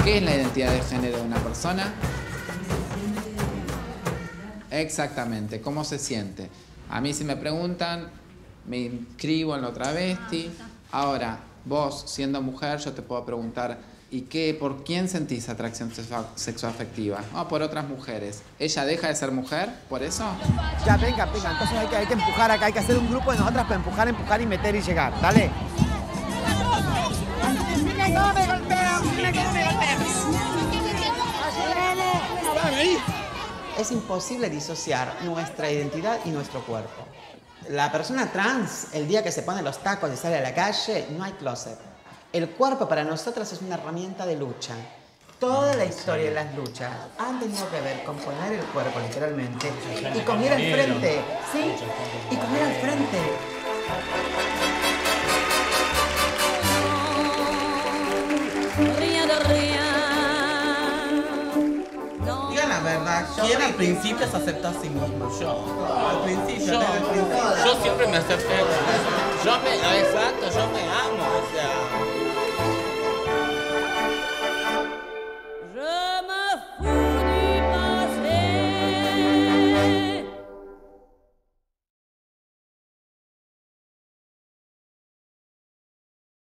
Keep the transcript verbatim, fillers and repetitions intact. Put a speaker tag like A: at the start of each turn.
A: ¿Qué es la identidad de género de una persona? Exactamente, ¿cómo se siente? A mí si me preguntan, me inscribo en lo travesti. Ahora, vos siendo mujer, yo te puedo preguntar, ¿y qué, por quién sentís atracción sexoafectiva? No, por otras mujeres. ¿Ella deja de ser mujer por eso?
B: Ya, venga, venga, entonces hay que, hay que empujar acá, hay que hacer un grupo de nosotras para empujar, empujar y meter y llegar, ¿dale?
C: Es imposible disociar nuestra identidad y nuestro cuerpo. La persona trans, el día que se pone los tacos y sale a la calle, no hay closet. El cuerpo para nosotras es una herramienta de lucha. Toda la historia de las luchas han tenido que ver con poner el cuerpo, literalmente, y con ir al frente, ¿sí? Y con ir al frente. Digan la verdad, ¿quién al principio se aceptó a sí mismo?
D: Yo.
C: Al principio,
D: Yo,
C: desde el principio.
D: yo siempre me acepté. Yo me, exacto, yo me amo, o sea.